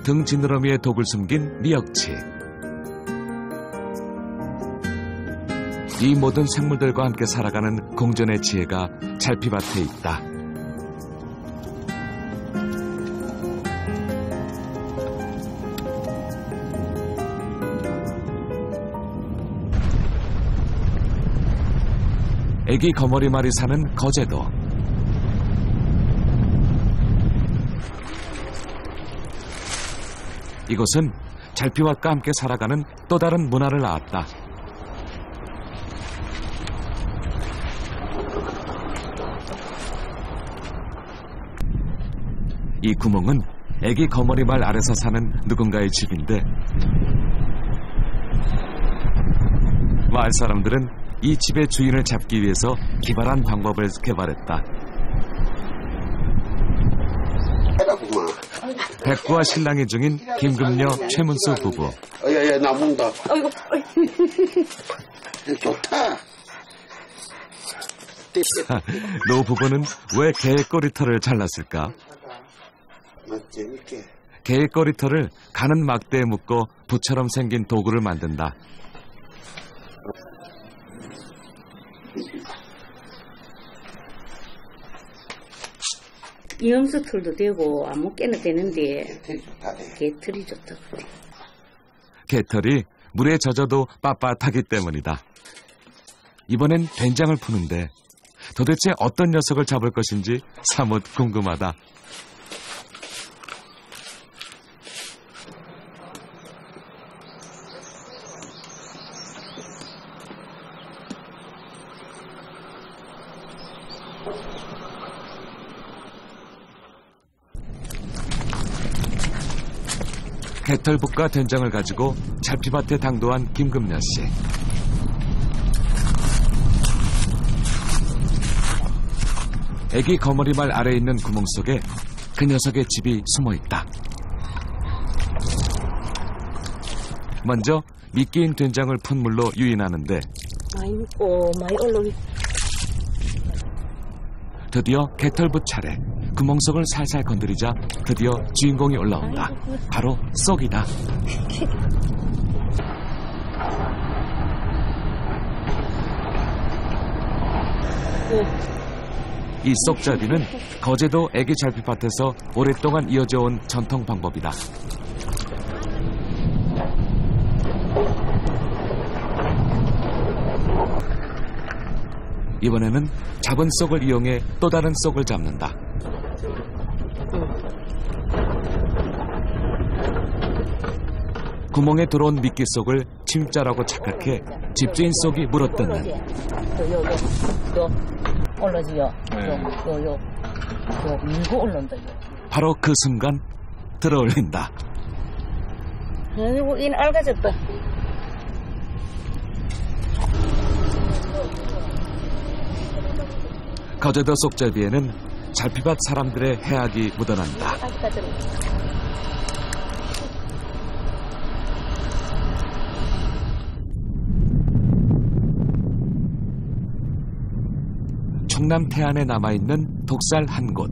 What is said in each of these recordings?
등 지느러미에 독을 숨긴 미역치. 이 모든 생물들과 함께 살아가는 공존의 지혜가 잘피밭에 있다. 애기 거머리말이 사는 거제도. 이곳은 잘피밭과 함께 살아가는 또 다른 문화를 낳았다. 이 구멍은 애기 거머리말 아래서 사는 누군가의 집인데 마을 사람들은 이 집의 주인을 잡기 위해서 기발한 방법을 개발했다. 백구와 신랑이 중인 김금녀, 최문수 부부. 야, 나 먹는다. 아이고. 좋다. 노 부부는 왜 개의 꼬리털을 잘랐을까? 재밌게. 개의 꼬리털을 가는 막대에 묶어 부처럼 생긴 도구를 만든다. 염소 털도 되고 아무 깨나 되는데 개털이 좋다. 개털이 물에 젖어도 빳빳하기 때문이다. 이번엔 된장을 푸는데 도대체 어떤 녀석을 잡을 것인지 사뭇 궁금하다. 개털국과 된장을 가지고 잘피밭에 당도한 김금녀 씨. 애기 거머리말 아래에 있는 구멍 속에 그 녀석의 집이 숨어 있다. 먼저 미끼인 된장을 푼 물로 유인하는데 많이 묻고 많이 올라오기. 드디어 개털부 차례. 구멍 속을 살살 건드리자 드디어 주인공이 올라온다. 바로 쏙이다. 이 쏙잡이는 거제도 애기 잘피밭에서 오랫동안 이어져 온 전통 방법이다. 이번에는 잡은 쏙을 이용해 또 다른 쏙을 잡는다. 구멍에 들어온 미끼 쏙을 침자라고 착각해 집주인 쏙이 물어뜯는. 올라지요. 밀고 올라온다. 바로 그 순간 들어올린다. 아이고, 인 알가졌다. 거제도 쏙잡이에는 잘피밭 사람들의 해악이 묻어난다. 충남 태안에 남아있는 독살 한 곳.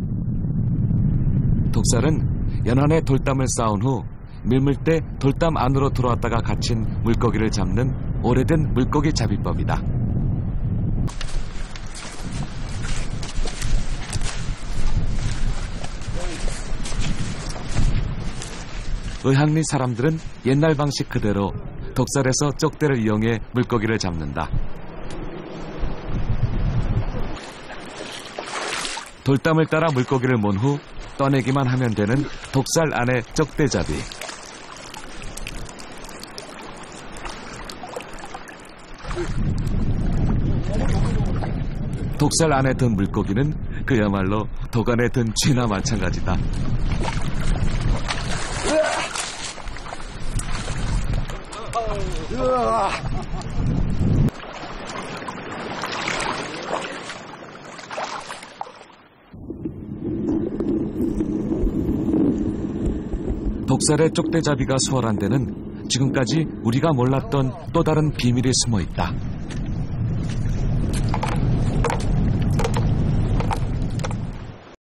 독살은 연안에 돌담을 쌓은 후 밀물 때 돌담 안으로 들어왔다가 갇힌 물고기를 잡는 오래된 물고기 잡이법이다. 의학리 사람들은 옛날 방식 그대로 독살에서 쪽대를 이용해 물고기를 잡는다. 돌담을 따라 물고기를 몬 후 떠내기만 하면 되는 독살 안의 쪽대잡이. 독살 안에 든 물고기는 그야말로 도간에 든 쥐나 마찬가지다. 독살의 쪽대잡이가 수월한 데는 지금까지 우리가 몰랐던 또 다른 비밀이 숨어 있다.